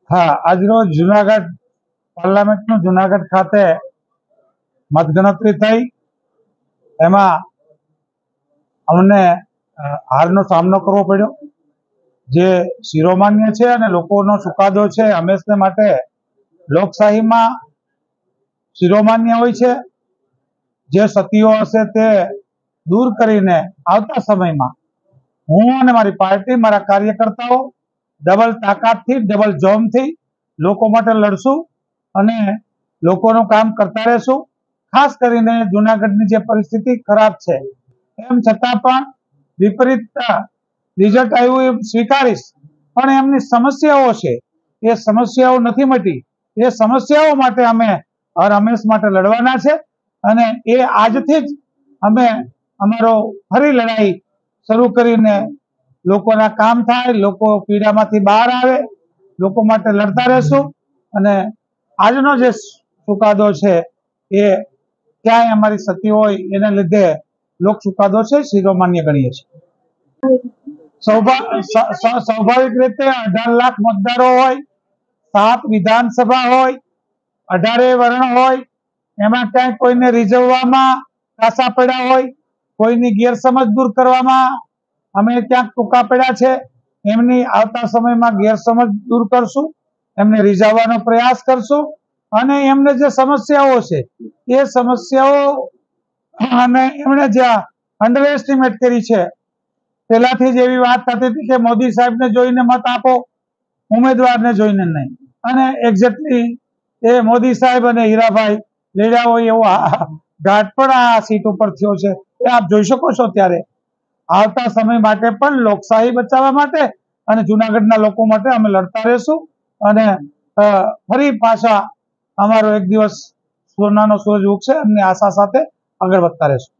હા, આજરોજ જુનાગઢ પાર્લામેન્ટનું જુનાગઢ ખાતે મતગણતરી થઈ। એમાં અમને હારનો સામનો કરવો પડ્યો। જે શિરોમાન્ય છે અને લોકોનો ચુકાદો છે હંમેશને માટે લોકશાહીમાં શિરોમાન્ય હોય છે। જે સતીઓ હશે તે દૂર કરીને આવતા સમયમાં હું અને મારી પાર્ટી, મારા કાર્યકર્તાઓ ડબલ તાકાતથી, ડબલ જોમથી લોકો માટે લડશું અને લોકોનું કામ કરતા રહેશું। ખાસ કરીને જુનાગઢની જે પરિસ્થિતિ ખરાબ છે, એમ છતાં પણ વિપરીત રિઝલ્ટ આવ્યું એ સ્વીકારીશ, પણ એમની સમસ્યાઓ છે એ સમસ્યાઓ નથી મટી। એ સમસ્યાઓ માટે અમે હર હંમેશ માટે લડવાના છે અને એ આજથી જ અમે અમારો ફરી લડાઈ શરૂ કરીને લોકોના કામ થાય, લોકો પીડામાંથી બહાર આવે, લોકો માટે લડતા રહેશું। અને આજનો જે ચુકાદો છે એ ક્યાંય અમારી સતી હોય એના લીધે લોક ચુકાદો છે શિરોમાન્ય ગણીએ છીએ। સ્વાભાવિક રીતે 18 લાખ મતદારો હોય, 7 વિધાનસભા હોય, 18 વર્ણ હોય, એમાં ક્યાંય કોઈને રીઝવવામાં કાસા પડ્યા હોય, કોઈની ગેરસમજ દૂર કરવામાં અમે ક્યાંક ટૂંકા પડ્યા છે, એમની આવતા સમયમાં ગેરસમજ દૂર કરશું, એમને રીઝવવાનો પ્રયાસ કરશું અને એમને જે સમસ્યાઓ છે એ સમસ્યાઓ અને એમણે જ્યાં અંડર એસ્ટિમેટ કરી છે, પહેલાથી જ એવી વાત થતી હતી કે મોદી સાહેબને જોઈને મત આપો, ઉમેદવારને જોઈને નહીં, અને એક્ઝેક્ટલી એ મોદી સાહેબ અને હીરાભાઈ લડ્યા હોય એવો ઘાટ પણ આ સીટ ઉપર થયો છે, એ આપ જોઈ શકો છો। ત્યારે આવતા સમય માટે પણ લોકશાહી બચાવવા માટે અને જુનાગઢના લોકો માટે અમે લડતા રહેશું અને ફરી પાછા અમારો એક દિવસ સોનાનો સૂરજ ઉગશે એમની આશા સાથે આગળ વધતા રહેશું।